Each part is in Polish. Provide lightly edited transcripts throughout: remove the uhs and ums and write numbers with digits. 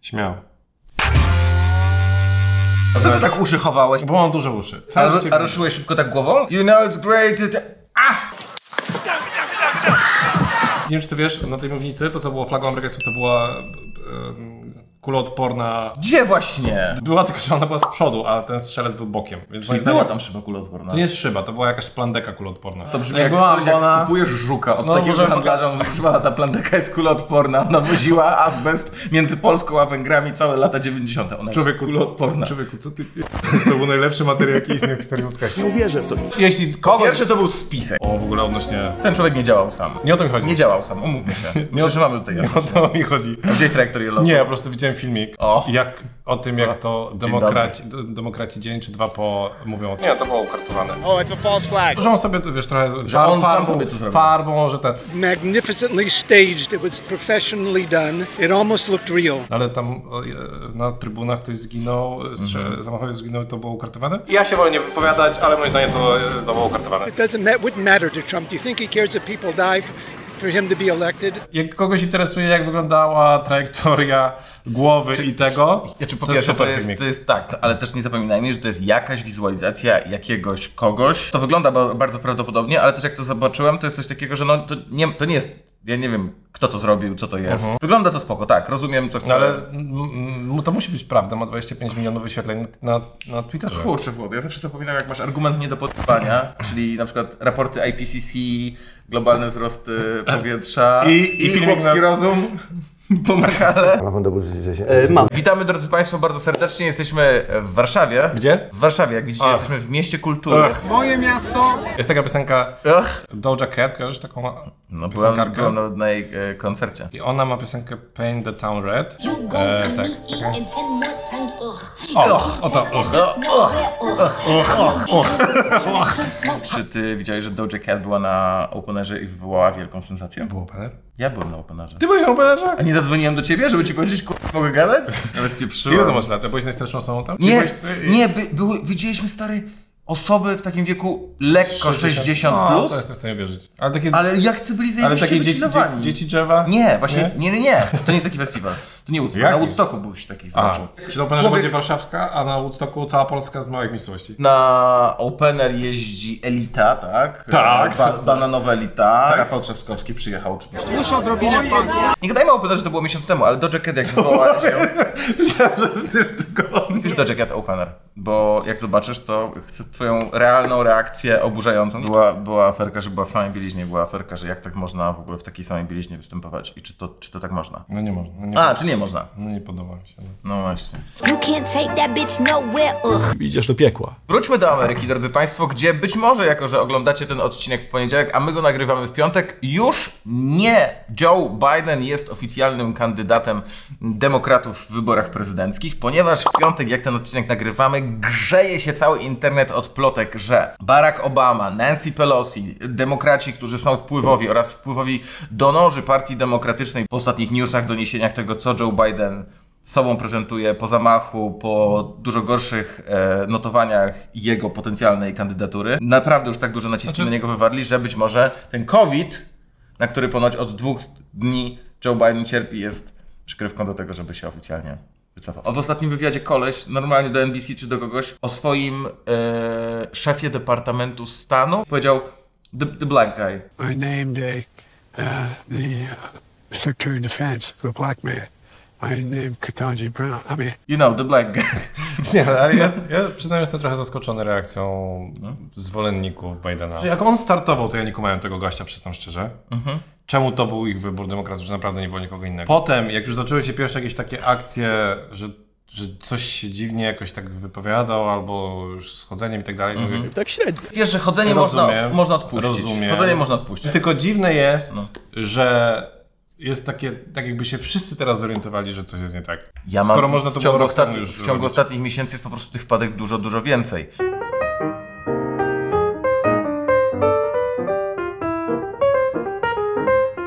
Śmiał. A co ty tak uszy chowałeś? Bo mam duże uszy. A ruszyłeś szybko tak głową? You know it's great. Nie wiem, czy ty wiesz, na tej mównicy to, co było flagą amerykańską, to była kuloodporna. Gdzie właśnie? Była, tylko że ona była z przodu, a ten strzelec był bokiem. Więc Czyli była tam szyba kuloodporna. To nie jest szyba, to była jakaś plandeka kuloodporna. To brzmi jak coś, jak kupujesz żuka od takiego handlarza, mówisz, że ta plandeka jest kuloodporna. Ona woziła azbest między Polską a Węgrami całe lata 90. Ona jest kuloodporna. Człowieku, co ty To był najlepszy materiał, jaki istnieje w historii ludzkości. Nie uwierzę w to. Jeśli kogoś... Pierwszy to był spisek. O, w ogóle odnośnie... Ten człowiek nie działał sam. Nie o to mi chodzi. Nie działał sam, umówmy się. Myślę, że mamy tutaj jasność. Nie o to mi chodzi. A gdzieś trajektorię lotu? Nie, po prostu widziałem filmik o tym, jak to demokraci dzień czy dwa po mówią. Nie, to było ukartowane. Oh, it's a false flag. Że on sobie, wiesz, trochę farbą, że ten... Magnificently staged. It was professionally done. It almost looked real. Ale tam na trybunach ktoś zginął, zamachowiec zginął i to było ukartowane? Ja się wolę nie wypowiadać, ale moim zdaniem to było ukartowane. It wouldn't matter to Trump. Do you think he cares that people die for him to be elected? Jak kogoś interesuje, jak wyglądała trajektoria głowy i tego, po pierwsze, to jest tak, ale też nie zapominajmy, że to jest jakaś wizualizacja jakiegoś kogoś. To wygląda bardzo prawdopodobnie, ale też jak to zobaczyłem, to jest coś takiego, że to nie jest, ja nie wiem, kto to zrobił, co to jest. Wygląda to spoko, tak, rozumiem, co chcę. No ale to musi być prawda, ma 25 milionów wyświetleń na Twitterze. Kurczę, Włody, ja zawsze zapominam, jak masz argument nie do podpania, czyli na przykład raporty IPCC, globalne wzrosty powietrza i chłopski rozum. Pomakale. Ma pan dowód, że się... Mam. Witamy, drodzy Państwo, bardzo serdecznie. Jesteśmy w Warszawie. Gdzie? W Warszawie, jak widzicie, jesteśmy w mieście kultury. Moje miasto. Jest taka piosenka Doja Cat, kojarzysz taką piosenkarkę? Byłem nawet na jej koncercie. I ona ma piosenkę Paint the Town Red. Tak, czekaj. Czy ty widziałeś, że Doja Cat była na Openerze i wywołała wielką sensację? Był opener? Ja byłem na Openerze. Ty byłeś na openerze? A nie zadzwoniłem do ciebie, żeby ci powiedzieć, mogę gadać? Ale spieprzyłem. Ile to masz lat? Byłeś najstarszą osobą tam? Widzieliśmy, stary, osoby w takim wieku lekko 60 plus. To jestem w stanie wierzyć. Ale jak ty byli zajebiście wychillowani? Dzieci drzewa? Nie, właśnie, nie. To nie jest taki festiwal. To nie Woodstock. Na Woodstocku byś takich zobaczył. Czy na Openerze będzie warszawska, a na Woodstocku cała Polska z małych miejscowości? Na Opener jeździ Elita, tak? Tak. Bananowa Elita. Tak. Rafał Trzaskowski przyjechał oczywiście. Muszę odrobinę funku. Nie gadajmy o Openerze, to było miesiąc temu, ale Doja Cat jak wywołała się... Wiesz Doja Cat Opener, bo jak zobaczysz, to chcę twoją realną reakcję oburzającą. Była aferka, że była w samej bieliźnie, była aferka, że jak tak można w ogóle w takiej samej bieliźnie występować i czy to tak można? No nie można. Czy nie można? No nie podoba mi się. No właśnie. You can't take that bitch nowhere. Idziesz do piekła. Wróćmy do Ameryki, drodzy Państwo, gdzie być może, jako że oglądacie ten odcinek w poniedziałek, a my go nagrywamy w piątek, już nie Joe Biden jest oficjalnym kandydatem demokratów w wyborach prezydenckich, ponieważ w piątek, jak ten odcinek nagrywamy, grzeje się cały internet od plotek, że Barack Obama, Nancy Pelosi, demokraci, którzy są wpływowi oraz wpływowi donorzy Partii Demokratycznej po ostatnich newsach, doniesieniach tego, co Joe Biden sobą prezentuje po zamachu, po dużo gorszych notowaniach jego potencjalnej kandydatury. Naprawdę już tak dużo nacisku na niego wywarli, że być może ten COVID, na który ponoć od 2 dni Joe Biden cierpi, jest przykrywką do tego, żeby się oficjalnie wycofał. W ostatnim wywiadzie koleś, normalnie do NBC czy do kogoś, o swoim szefie Departamentu Stanu powiedział the black guy. I named the Secretary of Defense, the black man. I named Ketanji Brown. I mean... You know, the black guy. Nie, ale ja przyznam, jestem trochę zaskoczony reakcją zwolenników Bidena. Że jak on startował, to ja nie kumałem tego gościa, przyznam szczerze. Czemu to był ich wybór demokratów, że naprawdę nie było nikogo innego. Potem, jak już zaczęły się pierwsze jakieś takie akcje, że coś się dziwnie jakoś tak wypowiadał, albo już z chodzeniem i tak dalej. Tak średnio. Wiesz, że chodzenie można odpuścić. Rozumiem. Chodzenie można odpuścić. Tylko dziwne jest, że jest takie, tak jakby się wszyscy teraz zorientowali, że coś jest nie tak. Skoro można to w ciągu ostatnich miesięcy jest po prostu tych wpadek dużo więcej.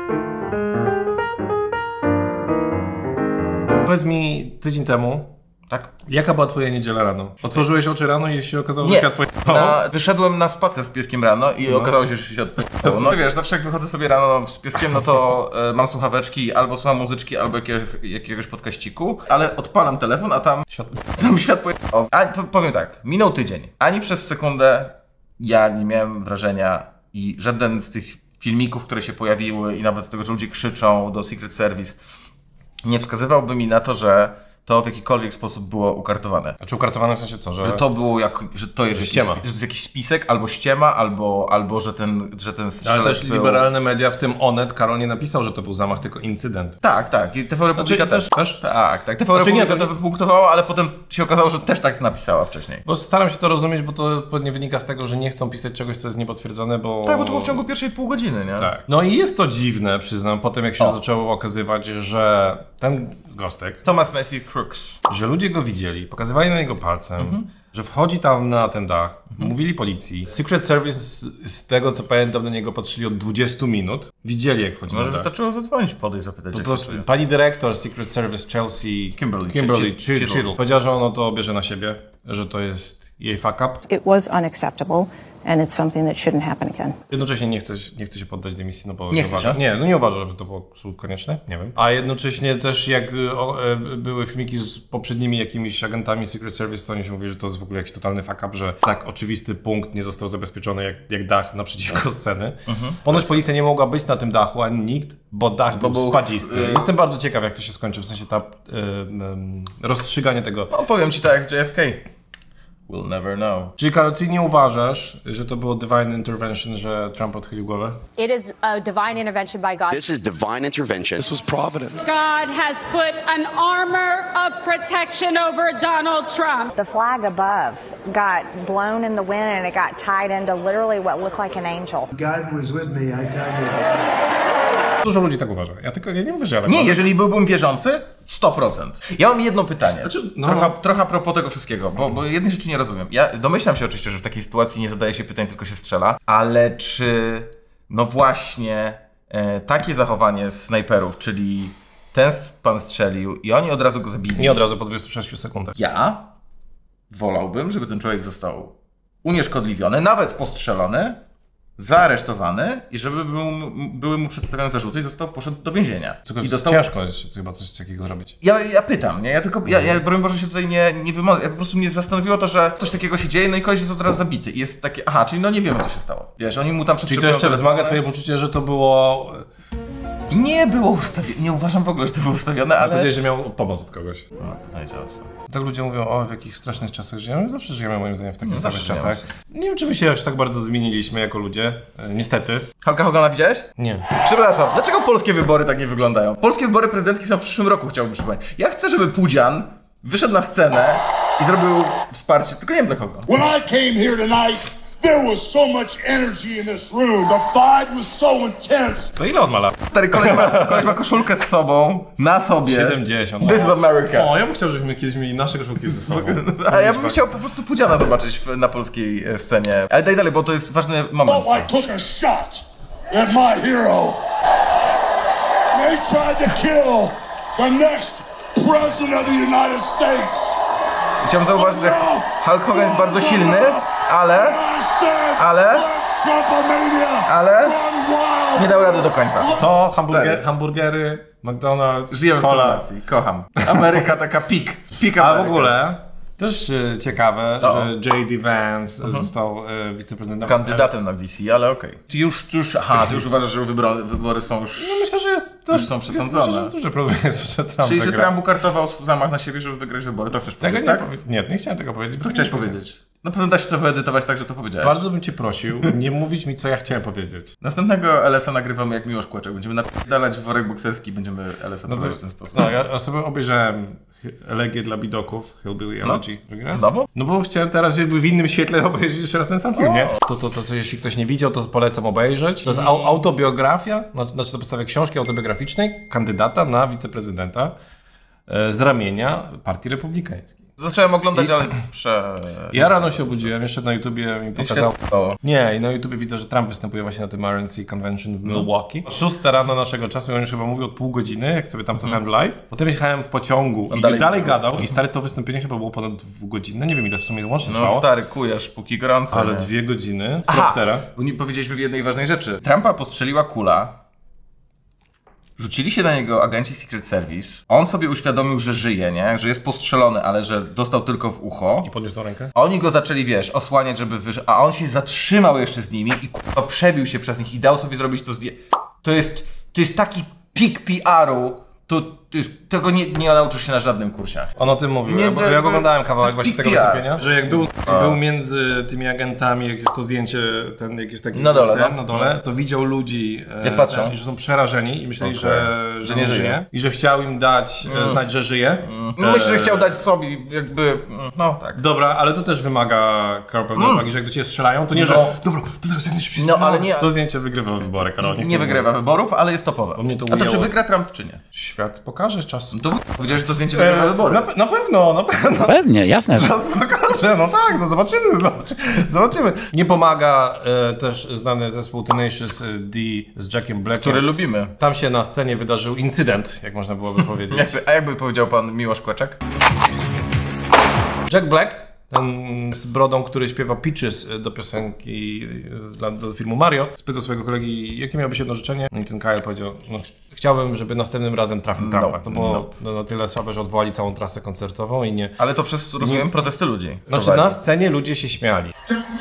Powiedz mi, tydzień temu Tak? Jaka była twoja niedziela rano? Otworzyłeś oczy rano i się okazało, że świat Wyszedłem na spacer z pieskiem rano i okazało się, że świat No wiesz, zawsze jak wychodzę sobie rano z pieskiem, no to mam słuchaweczki, albo słucham muzyczki, albo jakiegoś podkaściku, ale odpalam telefon, a tam świat powiem tak, minął tydzień. Ani przez sekundę ja nie miałem wrażenia i żaden z tych filmików, które się pojawiły i nawet z tego, że ludzie krzyczą do Secret Service, nie wskazywałby mi na to, że to w jakikolwiek sposób było ukartowane. Znaczy ukartowane w sensie co? Że to było że to jest jakiś spisek, albo ściema, albo że ten strzelec ale też był... liberalne media, w tym Onet, Karol nie napisał, że to był zamach, tylko incydent. Tak. I TV Republika też. Tak. TV Republika to wypunktowała, ale potem się okazało, że też tak napisała wcześniej. Bo staram się to rozumieć, bo to pewnie wynika z tego, że nie chcą pisać czegoś, co jest niepotwierdzone, bo... Tak, bo to było w ciągu pierwszej pół godziny, nie? Tak. No i jest to dziwne, przyznam, potem jak się zaczęło okazywać, że ten gostek... Thomas Matthew Crooks. Że ludzie go widzieli, pokazywali na niego palcem, że wchodzi tam na ten dach, mówili policji. Secret Service, z tego co pamiętam, na niego patrzyli od 20 minut. Widzieli, jak wchodzi na dach. Wystarczyło zadzwonić, podejść, zapytać. Po prostu pani dyrektor Secret Service Chelsea Kimberly Chittle powiedziała, że ono to bierze na siebie, że to jest jej fuck up. It was unacceptable. And it's something that shouldn't happen again. Jednocześnie nie chce się poddać dymisji, no bo nie uważa, żeby to było konieczne, nie wiem. A jednocześnie też jak były filmiki z poprzednimi jakimiś agentami Secret Service, to oni się mówi, że to jest w ogóle jakiś totalny fuck up, że tak oczywisty punkt nie został zabezpieczony jak dach naprzeciwko sceny. Ponoć policja nie mogła być na tym dachu, ani nikt, bo dach był spadzisty. Jestem bardzo ciekaw, jak to się skończy, w sensie rozstrzyganie tego. No powiem ci tak jak z JFK. We'll never know. Czyli Karol, ty nie uważasz, że to było divine intervention, że Trump odchylił głowę? It is a divine intervention by God. This is divine intervention. This was providence. God has put an armor of protection over Donald Trump. The flag above got blown in the wind and it got tied into literally what looked like an angel. God was with me, I tell you. Dużo ludzi tak uważa. Ja nie mówię, że ja tak nie, jeżeli byłbym wierzący, 100%. Ja mam jedno pytanie. Znaczy, trochę a propos tego wszystkiego, bo jednej rzeczy nie rozumiem. Ja domyślam się oczywiście, że w takiej sytuacji nie zadaje się pytań, tylko się strzela, ale czy no właśnie takie zachowanie snajperów, czyli ten pan strzelił i oni od razu go zabili. Nie od razu, po 26 sekundach. Ja wolałbym, żeby ten człowiek został unieszkodliwiony, nawet postrzelony, zaaresztowany i żeby były mu przedstawione zarzuty i poszedł do więzienia. Ciężko jest chyba coś takiego zrobić. Ja pytam, nie? Ja broń Boże się tutaj nie wymagam. Po prostu mnie zastanowiło to, że coś takiego się dzieje, no i koleś jest od razu zabity. I jest takie, czyli no nie wiemy, co się stało. Wiesz, oni mu tam Czyli to jeszcze wzmaga twoje poczucie, że to było... Nie było ustawione, nie uważam w ogóle, że to było ustawione, ale... Powiedziałeś, że miał pomoc od kogoś. No i działo się. Tak ludzie mówią, w jakich strasznych czasach żyjemy. Zawsze żyjemy moim zdaniem w takich samych czasach. Nie wiem, czy my się aż tak bardzo zmieniliśmy jako ludzie. Niestety. Hulka Hogana widziałeś? Nie. Przepraszam, dlaczego polskie wybory tak nie wyglądają? Polskie wybory prezydenckie są w przyszłym roku, chciałbym przypomnieć. Ja chcę, żeby Pudzian wyszedł na scenę i zrobił wsparcie, tylko nie wiem dla kogo. When I came here tonight, there was so much energy in this room. The vibe was so intense. To ile on ma lat? Stary, koleś ma koszulkę z sobą, na sobie. 70. This is America. Ja bym chciał, żebyśmy kiedyś mieli nasze koszulki ze sobą. A ja bym chciał po prostu Pudziana zobaczyć na polskiej scenie. Ale daj dalej, bo to jest ważny moment. I took a shot at my hero. They tried to kill the next president of the United States. Chciałbym zauważyć, że Hulk Hogan jest bardzo silny, ale nie dał rady do końca. To hamburgery, McDonald's, żyjemy w sytuacji, kocham. Ameryka taka peak Ameryka. A w ogóle też ciekawe, że J.D. Vance został wiceprezydentem. Kandydatem na VC, ale okej. Ty już uważasz, że wybory są już... No myślę, że już są przesądzone. Myślę, że duży problem jest, że Trump Czyli, że Trump ukartował zamach na siebie, żeby wygrać wybory, to chcesz powiedzieć, tak? Nie chciałem tego powiedzieć. To chciałeś powiedzieć. Na pewno da się to wyedytować tak, że to powiedziałeś. Bardzo bym cię prosił, nie mówić mi, co ja chciałem powiedzieć. Następnego LS-a nagrywamy jak Miłosz Kłeczek. Będziemy napierdalać w worek bokserski, będziemy LS-a prowadzić w ten sposób. No, ja sobie obejrzałem Elegię dla bidoków, Hillbilly Elegy. Znowu? No bo chciałem teraz jakby w innym świetle obejrzeć jeszcze raz ten sam film, nie? To jeśli ktoś nie widział, to polecam obejrzeć. To jest autobiografia, znaczy na podstawie książki autobiograficznej kandydata na wiceprezydenta z ramienia Partii Republikańskiej. Zacząłem oglądać, ale Ja rano się obudziłem, jeszcze na YouTubie mi pokazał... Nie, i na YouTubie widzę, że Trump występuje właśnie na tym RNC Convention w Milwaukee. 6 rano naszego czasu, on już chyba mówił od pół godziny, jak sobie tam cofałem live. Potem jechałem w pociągu i dalej gadał i stary, to wystąpienie chyba było ponad 2 godziny, nie wiem ile w sumie łącznie trwało. No stary, kujasz, póki gorąco. Ale 2 godziny z proptera. Bo nie powiedzieliśmy w jednej ważnej rzeczy. Trumpa postrzeliła kula. Rzucili się na niego agenci Secret Service. On sobie uświadomił, że żyje, nie? Że jest postrzelony, ale że dostał tylko w ucho. I podniósł tą rękę? Oni go zaczęli, wiesz, osłaniać, żeby wyszedł, a on się zatrzymał jeszcze z nimi i k***a przebił się przez nich i dał sobie zrobić to zdjęcie. To jest taki pik PR-u. Tego nie nauczysz się na żadnym kursie. On o tym mówił. Ja oglądałem kawałek właśnie tego wystąpienia, że jak był między tymi agentami, jak jest to zdjęcie, jak jest taki na dole, to widział ludzi, że są przerażeni i myśleli, że nie żyje. I że chciał im dać znać, że żyje. No myślę, że chciał dać sobie jakby, no tak. Dobra, ale to też wymaga pewnej uwagi, że jak do ciebie strzelają, to nie, że dobra, to teraz jak się ale nie. To zdjęcie wygrywa wybory, Karol. Nie wygrywa wyborów, ale jest topowe. A to czy wygra Trump, czy nie? Świat pokaże czas. To powiedziałeś, że to zdjęcie wygrywa wybory. Na pewno. Pewnie, jasne. Czas pokaże, no tak, no zobaczymy. Nie pomaga też znany zespół Tenacious D z Jackiem Blackiem. Który lubimy. Tam się na scenie wydarzył incydent, jak można byłoby powiedzieć. A jakby powiedział pan Miłosz Kłeczek? Jack Black, ten z brodą, który śpiewa Peaches do piosenki, do filmu Mario, spytał swojego kolegi, jakie miało być jedno życzenie. No i ten Kyle powiedział, no chciałbym, żeby następnym razem trafił Trumpa. To było na tyle słabe, że odwołali całą trasę koncertową i nie... Ale to przez, rozumiem, protesty ludzi. Znaczy na scenie ludzie się śmiali.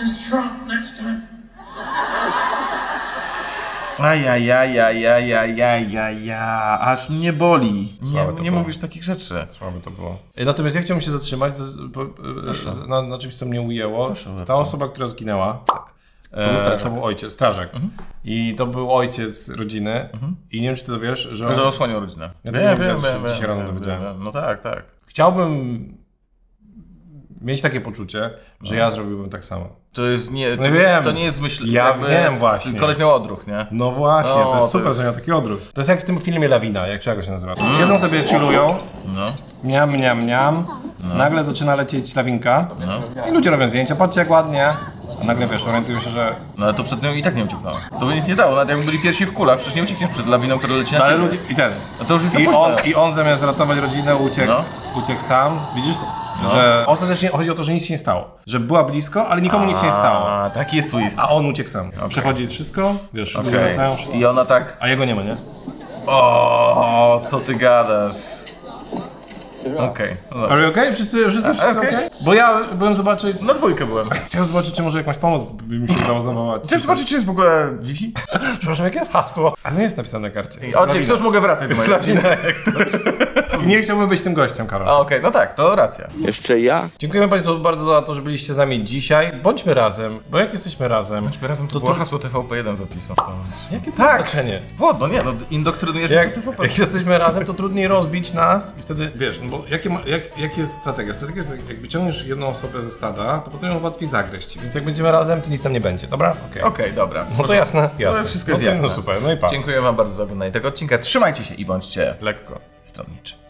Aż mnie boli. Nie mówisz takich rzeczy. Słabe to było. Natomiast ja chciałbym się zatrzymać na czymś, co mnie ujęło. Ta osoba, która zginęła, to był ojciec, strażak. I to był ojciec rodziny. I nie wiem, czy ty to wiesz, że osłaniał rodzinę. Ja to nie wiedziałem, dzisiaj rano dowiedziałem. No tak. Chciałbym mieć takie poczucie, że ja zrobiłbym tak samo. To jest nie... To nie jest myśl... Ja wiem właśnie. Koleś miał odruch, nie? No właśnie, to jest super, że miał taki odruch. To jest jak w tym filmie Lawina, jak czego się nazywa. Siedzą sobie, chillują, miam. Nagle zaczyna lecieć lawinka i ludzie robią zdjęcia, patrzcie jak ładnie. A nagle wiesz, orientują się, że... No ale to przed nią i tak nie ucieknęła. To by nic nie dało, nawet jakby byli pierwsi w kulach, przecież nie uciekniesz przed lawiną, która leci na ciebie. Ale ludzie... A to już jest I on zamiast ratować rodzinę uciekł sam. Widzisz? Że ostatecznie chodzi o to, że nic się nie stało. Że była blisko, ale nikomu nic się nie stało. A taki jest twój. A on uciekł sam. Przechodzi wszystko, wiesz, ludzie wracają. I ona tak... A jego nie ma, nie? O, co ty gadasz? Okej. Are you okay? Wszyscy okay? Bo ja byłem zobaczyć... Na dwójkę byłem. Chciałem zobaczyć, czy może jakąś pomoc by mi się udało zawołać. Chciałem zobaczyć, czy jest w ogóle Wi-Fi? Przepraszam, jakie jest hasło? Ale nie jest napisane na karcie. To już mogę wracać do mojej Lawina, jak chcesz. I nie chciałbym być tym gościem, Karol. Okej, no tak, to racja. Jeszcze ja. Dziękujemy Państwu bardzo za to, że byliście z nami dzisiaj. Bądźmy razem, bo jak jesteśmy razem... To było hasło TVP1 zapisał. Jakie to znaczenie? No indoktrynujesz TVP. Jak jesteśmy razem, to trudniej rozbić nas i wtedy, wiesz, no bo jak jest strategia? Strategia jest, jak wyciągniesz jedną osobę ze stada, to potem ją łatwiej zagryźć. Więc jak będziemy razem, to nic tam nie będzie, dobra? Okej, dobra. No to jasne. To wszystko jest jasne. No super, no i pa. Dziękuję wam bardzo za oglądanie tego odcinka. Trzymajcie się i bądźcie lekko stronniczy.